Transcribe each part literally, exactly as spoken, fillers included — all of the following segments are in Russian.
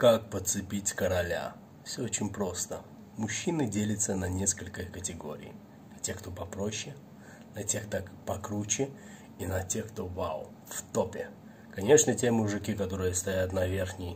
Как подцепить короля? Все очень просто. Мужчины делятся на несколько категорий. На тех, кто попроще, на тех, кто покруче, и на тех, кто вау, в топе. Конечно, те мужики, которые стоят на верхней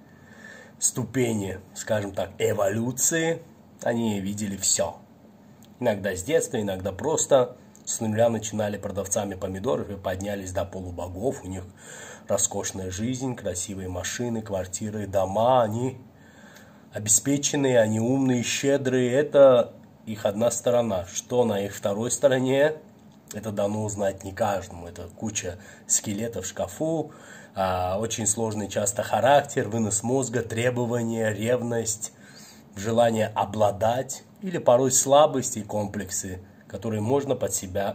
ступени, скажем так, эволюции, они видели все. Иногда с детства, иногда просто с нуля начинали продавцами помидоров и поднялись до полубогов. У них роскошная жизнь, красивые машины, квартиры, дома. Они обеспеченные, они умные, щедрые. Это их одна сторона. Что на их второй стороне, это дано узнать не каждому. Это куча скелетов в шкафу, очень сложный часто характер, вынос мозга, требования, ревность, желание обладать или порой слабости и комплексы, которые можно под себя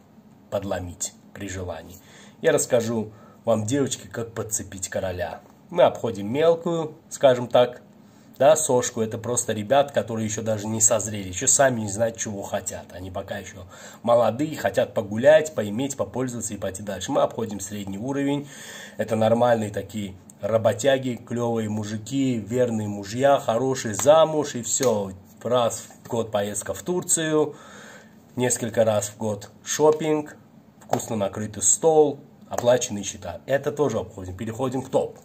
подломить при желании. Я расскажу вам, девочки, как подцепить короля. Мы обходим мелкую, скажем так, да, сошку. Это просто ребят, которые еще даже не созрели, еще сами не знают, чего хотят. Они пока еще молодые, хотят погулять, поиметь, попользоваться и пойти дальше. Мы обходим средний уровень. Это нормальные такие работяги, клевые мужики, верные мужья, хороший замуж и все. Раз в год поездка в Турцию. Несколько раз в год шопинг, вкусно накрытый стол, оплаченные счета. Это тоже обходим. Переходим к топ.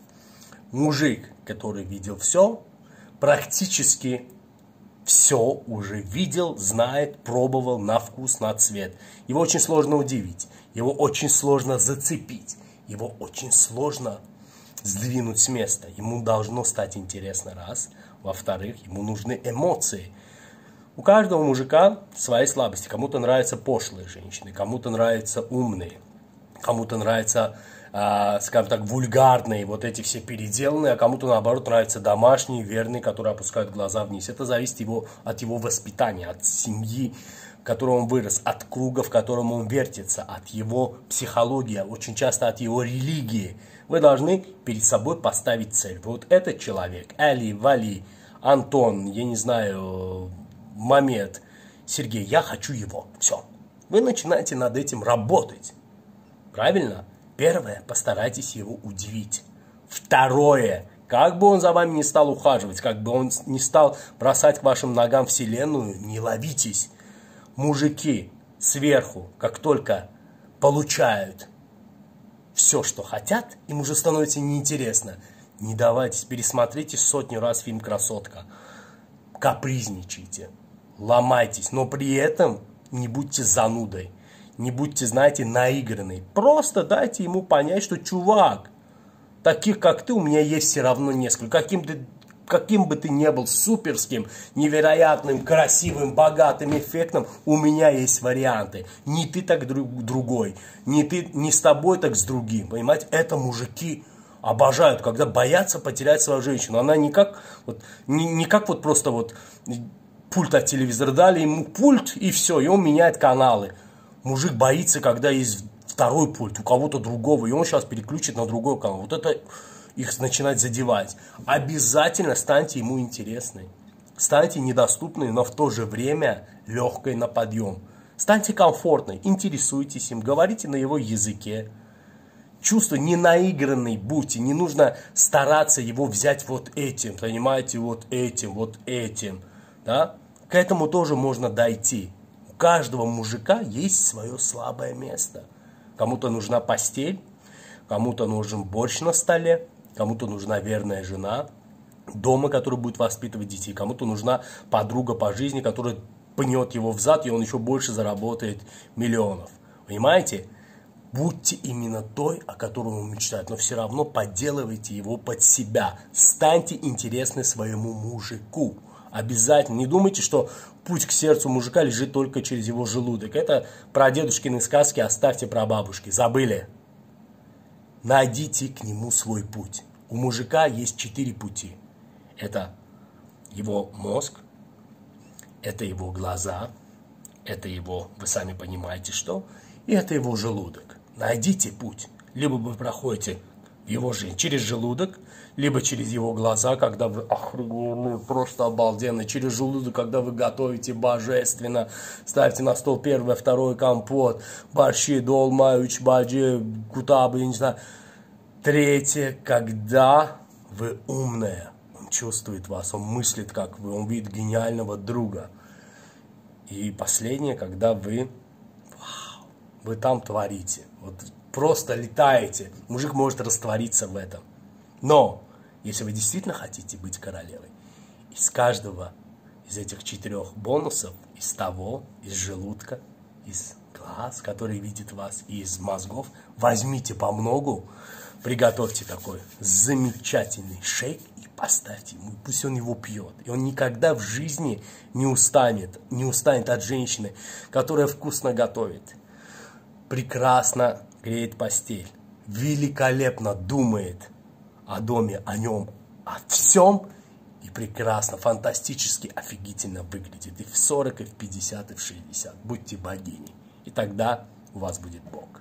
Мужик, который видел все, практически все уже видел, знает, пробовал на вкус, на цвет. Его очень сложно удивить, его очень сложно зацепить, его очень сложно сдвинуть с места. Ему должно стать интересно, раз. Во-вторых, ему нужны эмоции. У каждого мужика свои слабости. Кому-то нравятся пошлые женщины, кому-то нравятся умные, кому-то нравятся, э, скажем так, вульгарные, вот эти все переделанные, а кому-то, наоборот, нравятся домашние, верные, которые опускают глаза вниз. Это зависит его, от его воспитания, от семьи, в которой он вырос, от круга, в котором он вертится, от его психологии, очень часто от его религии. Вы должны перед собой поставить цель. Вот этот человек, Али, Вали, Антон, я не знаю... Момент, Сергей, я хочу его. Все. Вы начинаете над этим работать. Правильно? Первое, постарайтесь его удивить. Второе, как бы он за вами не стал ухаживать, как бы он не стал бросать к вашим ногам вселенную, не ловитесь. Мужики сверху, как только получают все, что хотят, им уже становится неинтересно. Не давайтесь, пересмотрите сотню раз фильм «Красотка». Капризничайте. Ломайтесь, но при этом не будьте занудой, не будьте, знаете, наигранной. Просто дайте ему понять, что, чувак, таких как ты у меня есть все равно несколько. Каким, ты, каким бы ты ни был суперским, невероятным, красивым, богатым, эффектным, у меня есть варианты. Не ты так друг, другой, не, ты, не с тобой, так с другим. Понимаете, это мужики обожают, когда боятся потерять свою женщину. Она не как вот, не, не как вот просто вот... Пульт от телевизора дали ему пульт, и все, и он меняет каналы. Мужик боится, когда есть второй пульт у кого-то другого, и он сейчас переключит на другой канал. Вот это их начинает задевать. Обязательно станьте ему интересной. Станьте недоступной, но в то же время легкой на подъем. Станьте комфортной, интересуйтесь им, говорите на его языке. Чувство не наигранный будьте, не нужно стараться его взять вот этим, понимаете, вот этим, вот этим. Да? К этому тоже можно дойти. У каждого мужика есть свое слабое место. Кому-то нужна постель, кому-то нужен борщ на столе, кому-то нужна верная жена дома, которая будет воспитывать детей, кому-то нужна подруга по жизни, которая пнет его взад, и он еще больше заработает миллионов. Понимаете? Будьте именно той, о которой он мечтает, но все равно подделывайте его под себя. Станьте интересны своему мужику. Обязательно. Не думайте, что путь к сердцу мужика лежит только через его желудок. Это про дедушкины сказки, оставьте про бабушки. Забыли. Найдите к нему свой путь. У мужика есть четыре пути. Это его мозг, это его глаза, это его, вы сами понимаете что, и это его желудок. Найдите путь. Либо вы проходите его жизнь через желудок, либо через его глаза, когда вы охрененные, просто обалденно, через желудок, когда вы готовите божественно, ставьте на стол первый, второй компот, борщи, долма, учбаджи, кутабы, не знаю. Третье, когда Вы умная. Он чувствует вас, он мыслит, как вы, он видит гениального друга. И последнее, когда вы, вау, вы там творите. Вот просто летаете. Мужик может раствориться в этом. Но, если вы действительно хотите быть королевой, из каждого из этих четырех бонусов, из того, из желудка, из глаз, который видит вас, и из мозгов, возьмите по многу, приготовьте такой замечательный шейк и поставьте ему, пусть он его пьет. И он никогда в жизни не устанет, не устанет от женщины, которая вкусно готовит, прекрасно греет постель, великолепно думает о доме, о нем, о всем, и прекрасно, фантастически, офигительно выглядит и в сорок, и в пятьдесят, и в шестьдесят. Будьте богиней. И тогда у вас будет Бог.